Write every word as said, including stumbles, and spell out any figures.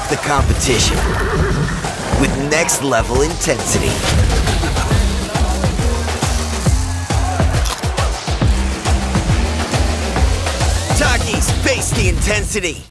up the competition with next-level intensity. Takis, face the intensity.